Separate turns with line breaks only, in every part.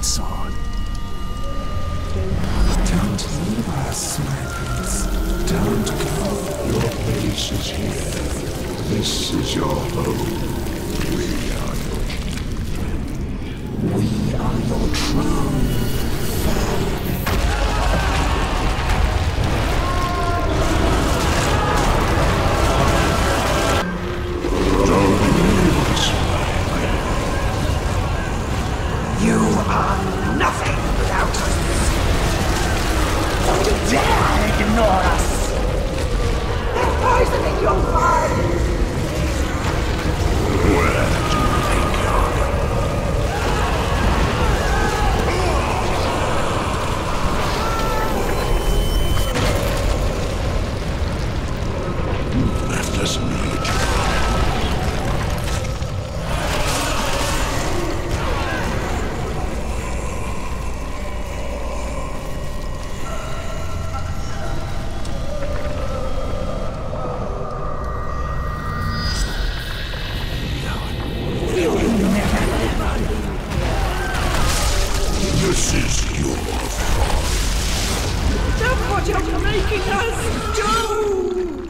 lights on. Don't leave us, my prince. Don't go. Your place is here. This is your home. We are your children. We are your true You are nothing without us. Don't you dare ignore us. They're poisoning your blood. Where do you think you're going? You left us need you. This is your fault.
That's what you're making us do!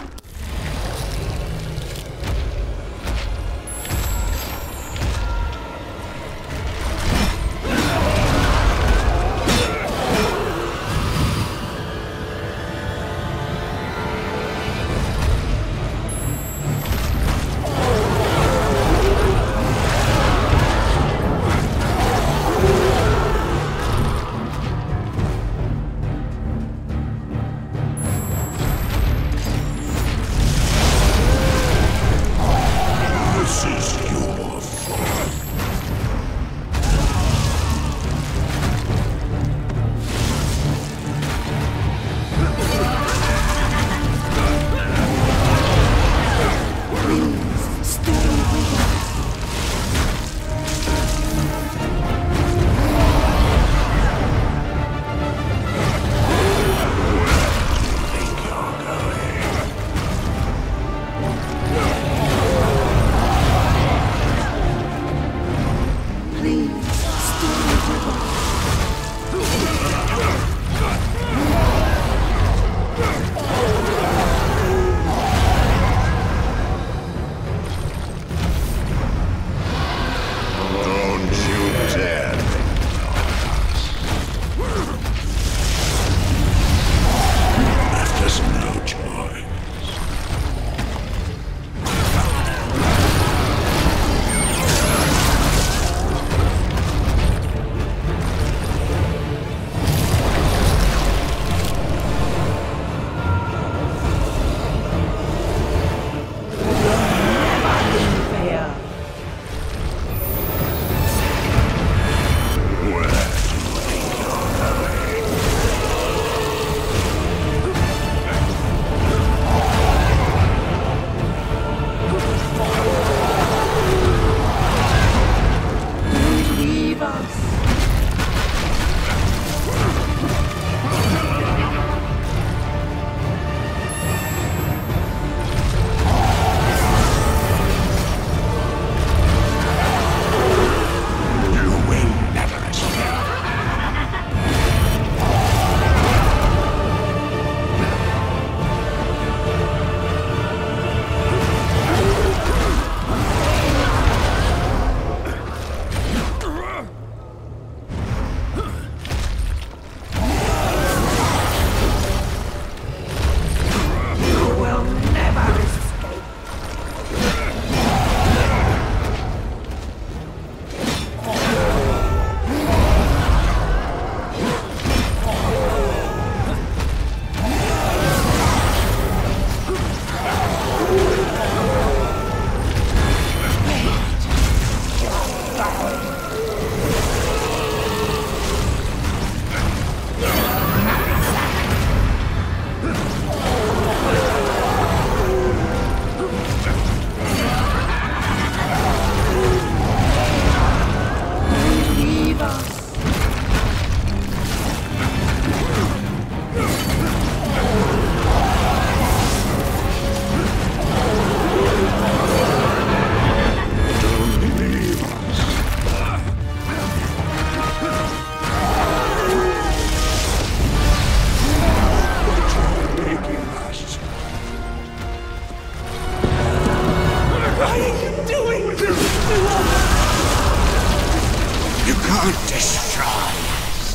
can't destroy us.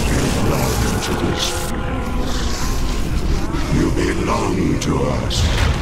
Belong to this place. You belong to us.